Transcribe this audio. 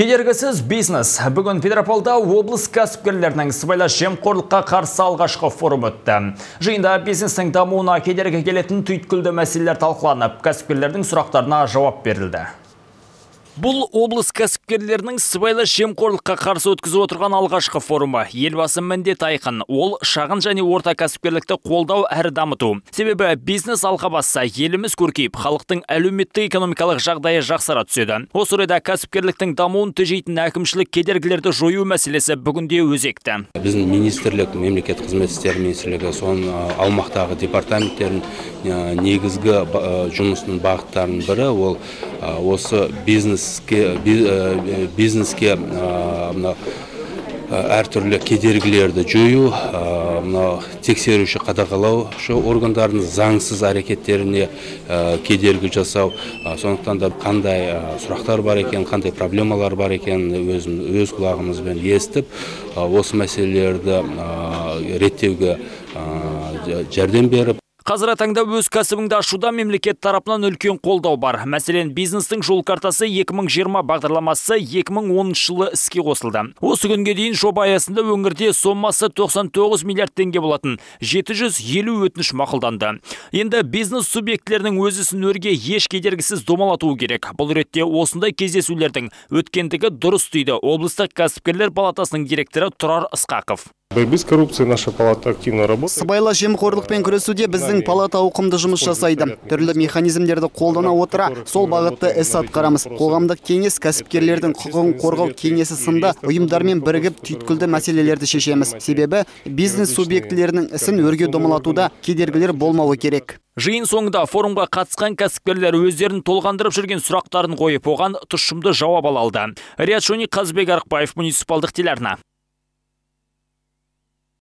Кедергісіз бизнес. Бүгін Петропавлда облыс кәсіпкерлерінің сыбайлас жемқорлыққа қарсы алғашқы форум өтті. Жиында бизнестің дамуына кедергі келетін түйткілді мәселелер талқыланып, кәсіпкерлердің сұрақтарына жауап берілді. Бұл облыс кәсіпкерлерінің сыбайлас жемқорлыққа қарсы өткізіп отырған алғашқы форумы. Елбасы міндет айқын. Ол шағын және орта кәсіпкерлікті қолдау әрі дамыту. Себебі бизнес алға басса, еліміз көркейіп, халықтың әлеуметтік экономикалық жағдайы жақсара түседі. Осы орайда кәсіпкерліктің дамуын тежейтін әкімшілік кедергілерді жою мәселесі бүгінде өзекті. Біздің министрлік, мемлекеттік қызмет істері министрлігі, соның аумақтағы департаменттердің негізгі жұмысының бағыттарының бірі ол осы бизнеске әртүрлі кедергілерді жою, тексеруші қадағалаушы органдардың заңсыз әрекеттеріне кедергі жасау, сондықтан да қандай сұрақтар бар екен, қандай проблемалар бар екен өз құлағымызбен естіп, осы мәселелерді реттеуге жәрдем беріп. Қазір таңда өз кәсібіңді ашуда мемлекет тарапынан үлкен қолдау бар. Мәселен, бизнестің жол картасы 2020 бағдарламасы 2010 жылы іске қосылды. Осы күнге дейін жоба аясында өңірде сомасы 99 миллиард теңге болатын 750 өтініш мақұлданды. Енді бизнес субъектілерінің өз ісін өрге еш кедергісіз домалатуы керек. Бұл ретте осындай кездесулердің өткендігі дұрыс дейді облыстық кәсіпкерлер палатасының директоры Тұрар Ысқақов. Без коррупции наша палата активно работает. Сыбайлас жемқорлықпен күресуде біздің палата ауқымды жұмыс жасайды. Түрлі механизмдерді қолдана отыра, сол бағытты іс атқарамыз. Қоғамдық кеңес, кәсіпкерлердің құқығын қорғау кеңесі сынды ұйымдармен бірігіп түйткілді мәселелерді шешеміз. Себебі бизнес субъектілерінің ісін өрге домалатуда кедергілер болмауы керек. Жиын соңында форумға қатысқан кәсіпкерлер өздерін толғандырып жүрген сұрақтарын қойып, оған тұшымды жауап ала алды. Риат Шони, Қазбек Арықбаев, муниципалдық телеарна.